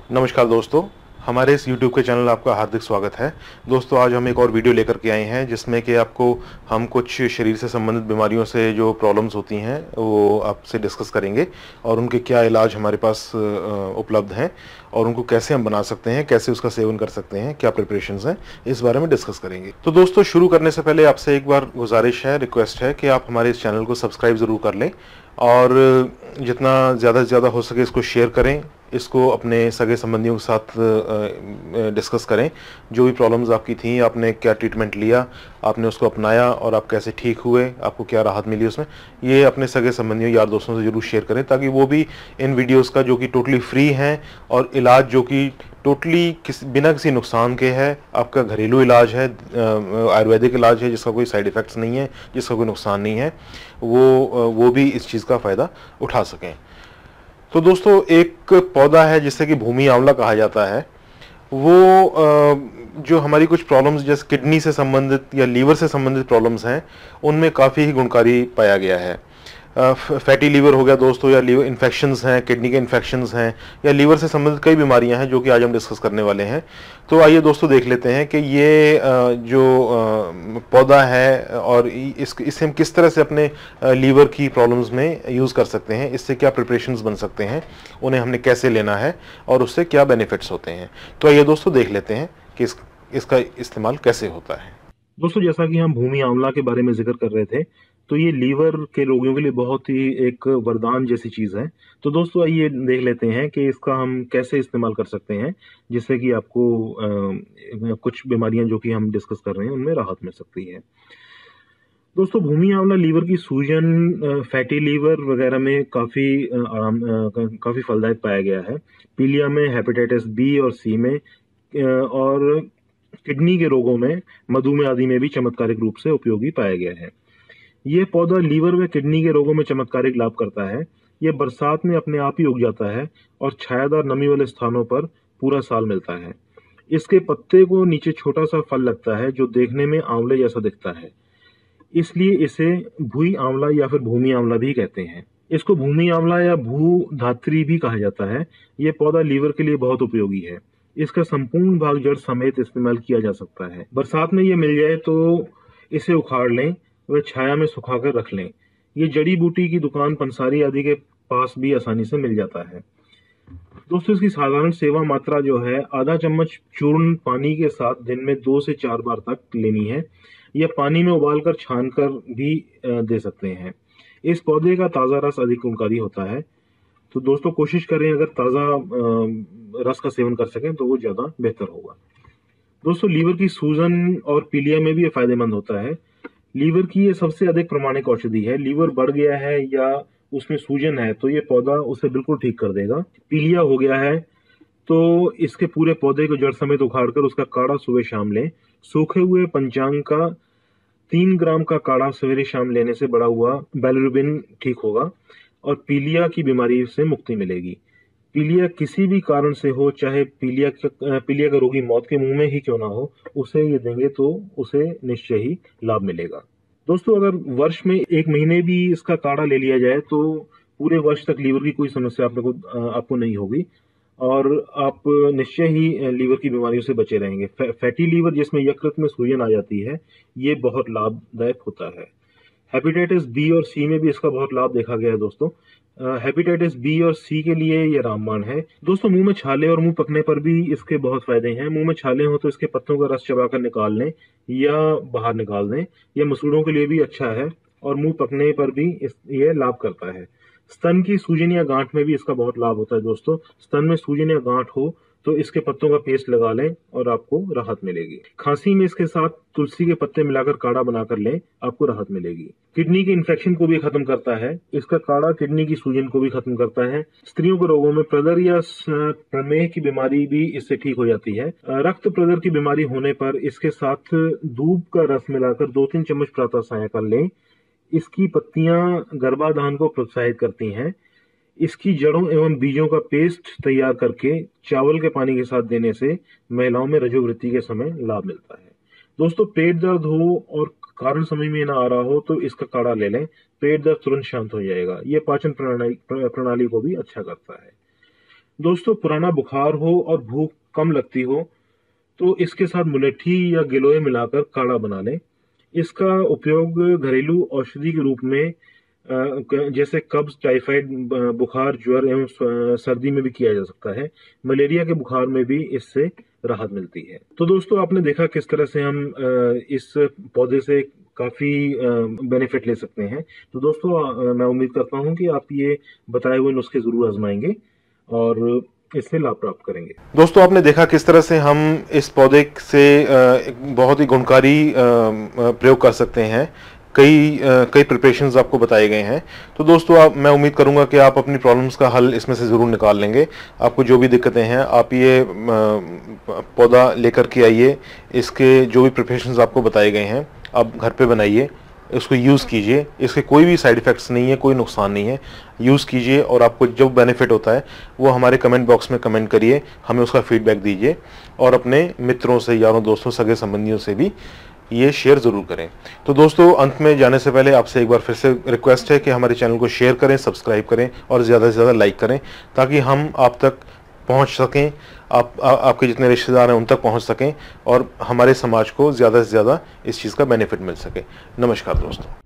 नमस्कार दोस्तों, हमारे इस YouTube के चैनल आपका हार्दिक स्वागत है। दोस्तों, आज हम एक और वीडियो लेकर के आए हैं जिसमें कि आपको हम कुछ शरीर से संबंधित बीमारियों से जो प्रॉब्लम्स होती हैं वो आपसे डिस्कस करेंगे और उनके क्या इलाज हमारे पास उपलब्ध हैं और उनको कैसे हम बना सकते हैं, कैसे उसका सेवन कर सकते हैं, क्या प्रिपरेशंस हैं, इस बारे में डिस्कस करेंगे। तो दोस्तों, शुरू करने से पहले आपसे एक बार गुजारिश है, रिक्वेस्ट है कि आप हमारे इस चैनल को सब्सक्राइब ज़रूर कर लें और जितना ज़्यादा से ज़्यादा हो सके इसको शेयर करें, इसको अपने सगे संबंधियों के साथ डिस्कस करें। जो भी प्रॉब्लम्स आपकी थी, आपने क्या ट्रीटमेंट लिया, आपने उसको अपनाया और आप कैसे ठीक हुए, आपको क्या राहत मिली उसमें, ये अपने सगे संबंधियों यार दोस्तों से ज़रूर शेयर करें ताकि वो भी इन वीडियोस का जो कि टोटली फ्री हैं और इलाज जो कि टोटली बिना किसी नुकसान के है, आपका घरेलू इलाज है, आयुर्वेदिक इलाज है जिसका कोई साइड इफ़ेक्ट्स नहीं है, जिसका कोई नुकसान नहीं है, वो भी इस चीज़ का फ़ायदा उठा सकें। तो दोस्तों, एक पौधा है जिसे कि भूमि आंवला कहा जाता है। वो जो हमारी कुछ प्रॉब्लम्स जैसे किडनी से संबंधित या लीवर से संबंधित प्रॉब्लम्स हैं, उनमें काफ़ी ही गुणकारी पाया गया है। फैटी लीवर हो गया दोस्तों, या लीवर इन्फेक्शंस हैं, किडनी के इन्फेक्शंस हैं, या लीवर से संबंधित कई बीमारियां हैं जो कि आज हम डिस्कस करने वाले हैं। तो आइए दोस्तों देख लेते हैं कि ये जो पौधा है और इससे हम किस तरह से अपने लीवर की प्रॉब्लम्स में यूज़ कर सकते हैं, इससे क्या प्रिपरेशंस बन सकते हैं, उन्हें हमने कैसे लेना है और उससे क्या बेनिफिट्स होते हैं। तो आइए दोस्तों देख लेते हैं कि इसका इस्तेमाल कैसे होता है। दोस्तों, जैसा कि हम भूमि आंवला के बारे में जिक्र कर रहे थे, तो ये लीवर के रोगियों के लिए बहुत ही एक वरदान जैसी चीज है। तो दोस्तों, आइए देख लेते हैं कि इसका हम कैसे इस्तेमाल कर सकते हैं जिससे कि आपको कुछ बीमारियां जो कि हम डिस्कस कर रहे हैं उनमें राहत मिल सकती है। दोस्तों, भूमि आंवला लीवर की सूजन, फैटी लीवर वगैरह में काफी फलदायक पाया गया है। पीलिया में, हेपेटाइटिस बी और सी में, और किडनी के रोगों में, मधुमेह आदि में भी चमत्कारिक रूप से उपयोगी पाया गया है। यह पौधा लीवर व किडनी के रोगों में चमत्कारिक लाभ करता है। यह बरसात में अपने आप ही उग जाता है और छायादार नमी वाले स्थानों पर पूरा साल मिलता है। इसके पत्ते को नीचे छोटा सा फल लगता है जो देखने में आंवले जैसा दिखता है, इसलिए इसे भूई आंवला या फिर भूमि आंवला भी कहते हैं। इसको भूमि आंवला या भू धात्री भी कहा जाता है। यह पौधा लीवर के लिए बहुत उपयोगी है। इसका संपूर्ण भाग जड़ समेत इस्तेमाल किया जा सकता है। बरसात में ये मिल जाए तो इसे उखाड़ लें व छाया में सुखाकर रख लें। ये जड़ी बूटी की दुकान, पंसारी आदि के पास भी आसानी से मिल जाता है। दोस्तों, इसकी साधारण सेवा मात्रा जो है, आधा चम्मच चूर्ण पानी के साथ दिन में 2 से 4 बार तक लेनी है। यह पानी में उबालकर छानकर भी दे सकते हैं। इस पौधे का ताज़ा रस अधिक गुणकारी होता है। तो दोस्तों, कोशिश करें अगर ताज़ा रस का सेवन कर सकें तो वो ज़्यादा बेहतर होगा। दोस्तों, लीवर की सूजन और पीलिया में भी ये फायदेमंद होता है। लीवर की ये सबसे अधिक प्रमाणिक औषधि है। लीवर बढ़ गया है या उसमें सूजन है तो ये पौधा उसे बिल्कुल ठीक कर देगा। पीलिया हो गया है तो इसके पूरे पौधे को जड़ समेत उखाड़कर उसका काढ़ा सुबह शाम लें। सूखे हुए पंचांग का 3 ग्राम का काढ़ा सवेरे शाम लेने से बढ़ा हुआ बिलिरुबिन ठीक होगा और पीलिया की बीमारी से मुक्ति मिलेगी। पीलिया किसी भी कारण से हो, चाहे पीलिया का रोगी मौत के मुंह में ही क्यों ना हो, उसे ये देंगे तो उसे निश्चय ही लाभ मिलेगा। दोस्तों, अगर वर्ष में 1 महीने भी इसका काढ़ा ले लिया जाए तो पूरे वर्ष तक लीवर की कोई समस्या आपको नहीं होगी और आप निश्चय ही लीवर की बीमारियों से बचे रहेंगे। फैटी लीवर जिसमें यकृत में सूजन आ जाती है, ये बहुत लाभदायक होता है। हेपेटाइटिस बी और सी में भी इसका बहुत लाभ देखा गया है दोस्तों। हेपेटाइटिस बी और सी के लिए ये रामबाण है। दोस्तों, मुंह में छाले और मुंह पकने पर भी इसके बहुत फायदे हैं। मुंह में छाले हो तो इसके पत्तों का रस चबाकर निकाल लें या बाहर निकाल दें। यह मसूड़ों के लिए भी अच्छा है और मुंह पकने पर भी ये लाभ करता है। स्तन की सूजन या गांठ में भी इसका बहुत लाभ होता है दोस्तों। स्तन में सूजन या गांठ हो तो इसके पत्तों का पेस्ट लगा लें और आपको राहत मिलेगी। खांसी में इसके साथ तुलसी के पत्ते मिलाकर काढ़ा बनाकर लें, आपको राहत मिलेगी। किडनी के इन्फेक्शन को भी खत्म करता है। इसका काढ़ा किडनी की सूजन को भी खत्म करता है। स्त्रियों के रोगों में प्रदर या प्रमेह की बीमारी भी इससे ठीक हो जाती है। रक्त प्रदर की बीमारी होने पर इसके साथ दूब का रस मिलाकर 2-3 चम्मच प्रातः सायंकाल लें। इसकी पत्तियां गर्भाधान को प्रोत्साहित करती हैं। इसकी जड़ों एवं बीजों का पेस्ट तैयार करके चावल के पानी के साथ देने से महिलाओं में रजोवृत्ति के समय लाभ मिलता है। दोस्तों, पेट दर्द हो और कारण समझ में ना आ रहा हो तो इसका काढ़ा ले लें। पेट दर्द तुरंत शांत हो जाएगा। यह पाचन प्रणाली को भी अच्छा करता है। दोस्तों, पुराना बुखार हो और भूख कम लगती हो तो इसके साथ मुलट्ठी या गिलोय मिलाकर काढ़ा बना लें। इसका उपयोग घरेलू औषधि के रूप में जैसे कब्ज, टाइफाइड, बुखार, ज्वर एवं सर्दी में भी किया जा सकता है। मलेरिया के बुखार में भी इससे राहत मिलती है। तो दोस्तों, आपने देखा किस तरह से हम इस पौधे से काफी बेनिफिट ले सकते हैं। तो दोस्तों, मैं उम्मीद करता हूं कि आप ये बताए हुए नुस्खे जरूर आजमाएंगे और इससे लाभ प्राप्त करेंगे। दोस्तों, आपने देखा किस तरह से हम इस पौधे से एक बहुत ही गुणकारी प्रयोग कर सकते हैं। कई प्रिपरेशंस आपको बताए गए हैं। तो दोस्तों, मैं उम्मीद करूंगा कि आप अपनी प्रॉब्लम्स का हल इसमें से ज़रूर निकाल लेंगे। आपको जो भी दिक्कतें हैं, आप ये पौधा लेकर के आइए। इसके जो भी प्रिपरेशंस आपको बताए गए हैं, आप घर पे बनाइए, इसको यूज़ कीजिए। इसके कोई भी साइड इफ़ेक्ट्स नहीं है, कोई नुकसान नहीं है। यूज़ कीजिए और आपको जो बेनिफिट होता है वो हमारे कमेंट बॉक्स में कमेंट करिए, हमें उसका फीडबैक दीजिए और अपने मित्रों से, यारों, दोस्तों, सगे संबंधियों से भी ये शेयर ज़रूर करें। तो दोस्तों, अंत में जाने से पहले आपसे एक बार फिर से रिक्वेस्ट है कि हमारे चैनल को शेयर करें, सब्सक्राइब करें और ज़्यादा से ज़्यादा लाइक करें, ताकि हम आप तक पहुंच सकें, आपके जितने रिश्तेदार हैं उन तक पहुंच सकें और हमारे समाज को ज़्यादा से ज़्यादा इस चीज़ का बेनिफिट मिल सके। नमस्कार दोस्तों।